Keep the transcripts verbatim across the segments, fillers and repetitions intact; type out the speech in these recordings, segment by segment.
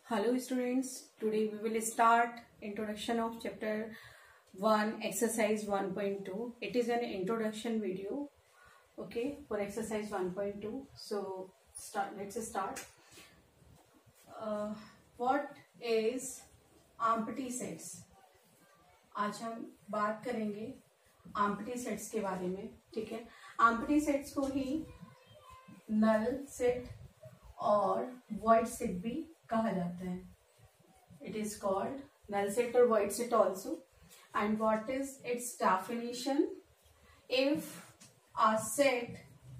Hello students, today we will start introduction of chapter one exercise one point two. It is an introduction video, okay, for exercise one point two. So start. Let's start. Uh, what is empty sets? आज हम बात करेंगे empty sets के बारे में, ठीक है। empty sets को ही null set और void set भी कहा जाता है. It is called null set or void set also. And what is its definition? If a set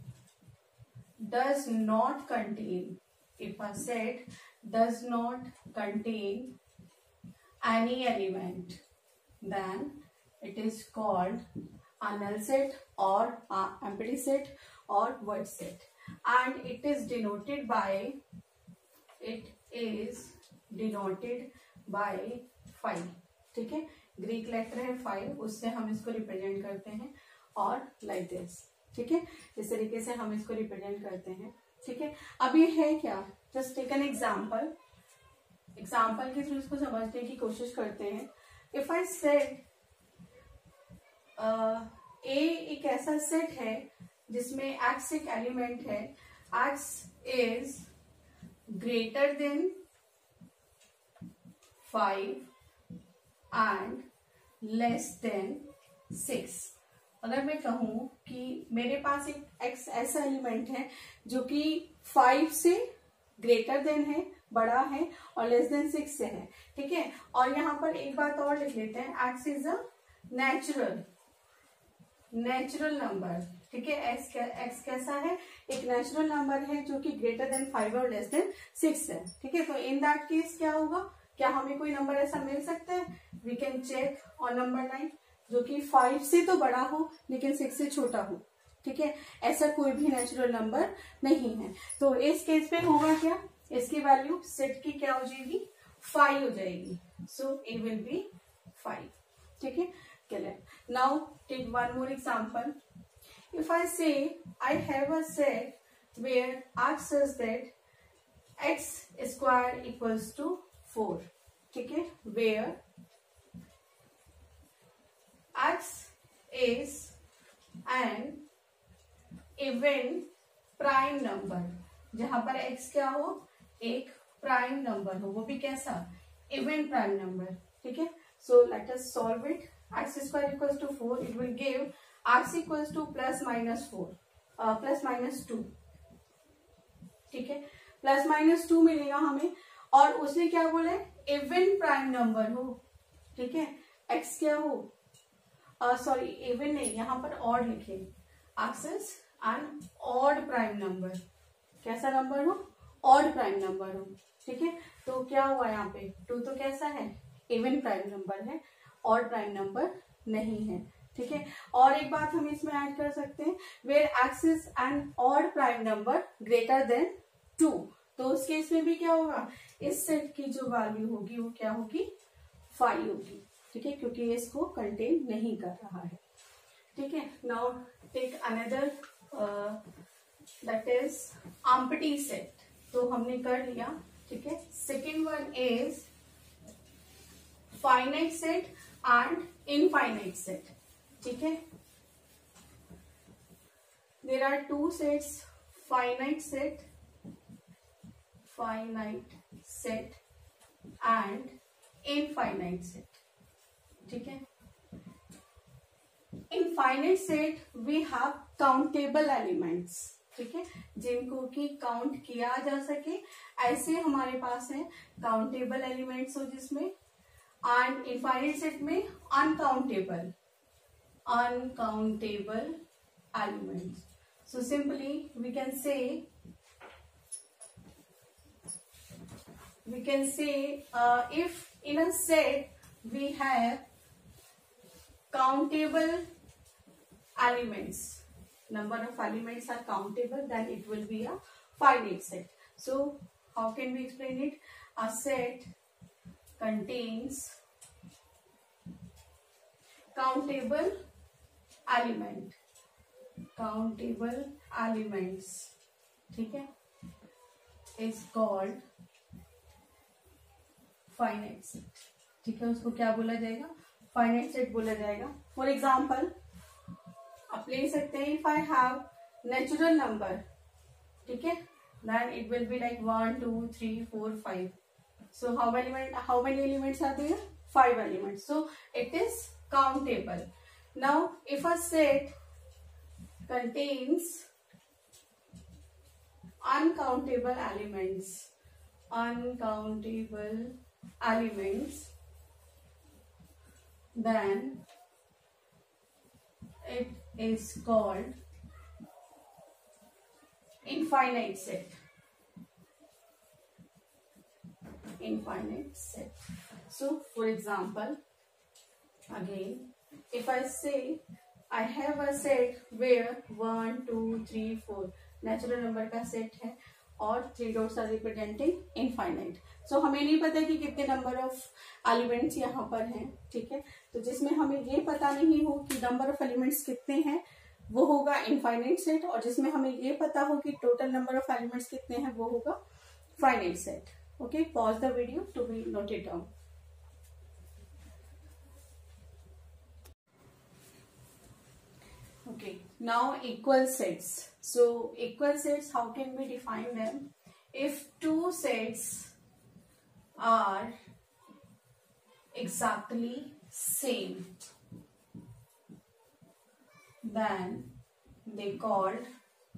does not contain, if a set does not contain any element, then it is called a null set or a empty set or void set. And it is denoted by it is denoted by five, ठीक है। Greek letter है five, उससे हम इसको represent करते हैं और like this, ठीक है। इस तरीके से हम इसको रिप्रेजेंट करते हैं, ठीक है। अब ये है क्या, just take an example, example के थ्रू इसको समझने की कोशिश करते हैं. इफ आई सेट ए एक ऐसा सेट है जिसमें एक्स एक एलिमेंट है, X is greater than five and less than six. अगर मैं कहूं कि मेरे पास एक x ऐसा एलिमेंट है जो कि फाइव से ग्रेटर देन है, बड़ा है, और लेस देन सिक्स से है, ठीक है। और यहाँ पर एक बात और लिख लेते हैं, x is a natural natural number, ठीक है। एक्स एक्स कैसा है, एक नेचुरल नंबर है जो कि ग्रेटर देन फाइव और लेस देन सिक्स है, ठीक है। तो इन दैट केस क्या होगा, क्या हमें कोई नंबर ऐसा मिल सकता है? We can check on number nine, जो कि फाइव से तो बड़ा हो लेकिन सिक्स से छोटा हो, ठीक है। ऐसा कोई भी नेचुरल नंबर नहीं है। तो इस केस में होगा क्या, इसकी वैल्यू सेट की क्या हो जाएगी, फाइव हो जाएगी. So it will be five, ठीक है। Now take one more example. If I say I have a set where x says that x square equals to four, ठीक है, where x is an even prime number, जहां पर x क्या हो, एक prime number हो, वो भी कैसा, इवन प्राइम नंबर, ठीक है। So let us solve it. x square equals to four, it will give x equals to plus minus four, uh, plus minus two, ठीक है। प्लस माइनस टू मिलेगा हमें, और उसने क्या बोला है, इवन प्राइम नंबर हो, ठीक है। x क्या हो, सॉरी uh, इवन नहीं, यहाँ पर ऑड लिखे, x is an odd prime number, कैसा नंबर हो, ऑड प्राइम नंबर हो, ठीक है। तो क्या हुआ यहाँ पे, टू तो कैसा है, इवन प्राइम नंबर है, ऑड प्राइम नंबर नहीं है, ठीक है। और एक बात हम इसमें ऐड कर सकते हैं, where X is an odd prime number greater than two, तो उस केस में भी क्या होगा, इस सेट की जो वैल्यू होगी वो क्या होगी, फाइव होगी, ठीक है, क्योंकि ये इसको कंटेन नहीं कर रहा है, ठीक है। Now take another, that is empty set. तो हमने कर लिया, ठीक है। Second one is finite set and infinite set, ठीक है। There are two sets, finite set finite set and infinite set, ठीक है। In finite set we have countable elements, ठीक है, जिनको कि काउंट किया जा सके, ऐसे हमारे पास है काउंटेबल एलिमेंट्स हो जिसमें, एंड इनफाइनाइट सेट में uncountable uncountable elements. So simply we can say we can say uh, if in a set we have countable elements, number of elements are countable, then it will be a finite set. So how can we explain it? A set contains countable element, countable elements, ठीक है, is called finite set, ठीक है, उसको क्या बोला जाएगा, finite set बोला जाएगा। फॉर एग्जाम्पल आप ले सकते हैं, if I have natural number, ठीक है, then it will be like one two three four five. So how many how many elements are there? Five elements. So it is countable. Now if a set contains uncountable elements, uncountable elements, then it is called infinite set. Infinite set. So for example, again if I say I have a set where one two three four natural number का set है और three dots are representing infinite. So हमें नहीं पता कि कितने number of elements यहाँ पर हैं, ठीक है, तो जिसमें हमें ये पता नहीं हो कि number of elements कितने हैं वो होगा infinite set, और जिसमें हमें ये पता हो कि total number of elements कितने हैं वो होगा finite set. Okay, pause the video to be noted down. Okay, now equal sets. So equal sets, how can we define them? If two sets are exactly same, then they called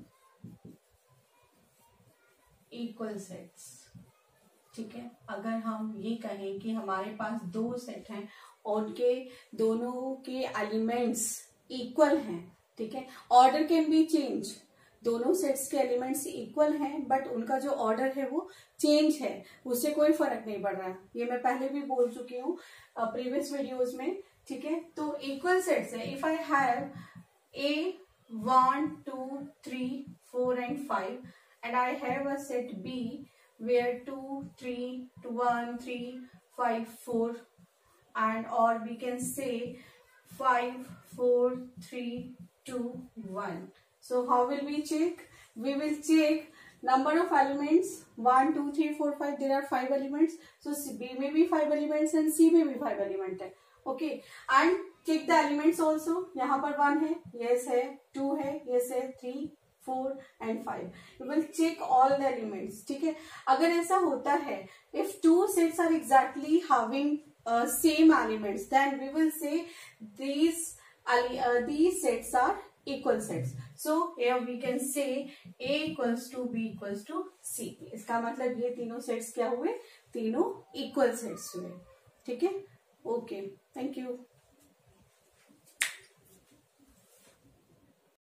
equal sets. ठीक है, अगर हम ये कहें कि हमारे पास दो set हैं और उनके दोनों के एलिमेंट्स इक्वल हैं, ठीक है, ऑर्डर कैन बी चेंज, दोनों सेट्स के एलिमेंट्स इक्वल हैं बट उनका जो ऑर्डर है वो चेंज है, उससे कोई फर्क नहीं पड़ रहा है, ये मैं पहले भी बोल चुकी हूँ प्रीवियस वीडियोज में, ठीक है। तो इक्वल सेट्स है, if I have A one two three four and five and I have a set B where two, three, one, three, five, four, and or we can say five, four, three, two, one. So how will we check? We will check number of elements one, two, three, four, five. There are five elements. So B may be five elements and C may be five elements. Okay, and check the elements also. यहाँ पर one है, yes है, two है, yes है, three, four and five. You will check all the elements, ठीक है। अगर ऐसा होता है, if two sets are exactly having same elements, then we will say these these sets are equal sets. So here we can say A equals to B equals to C. इसका मतलब ये तीनों सेट्स क्या हुए, तीनों equal sets हुए, ठीक है। Okay, thank you.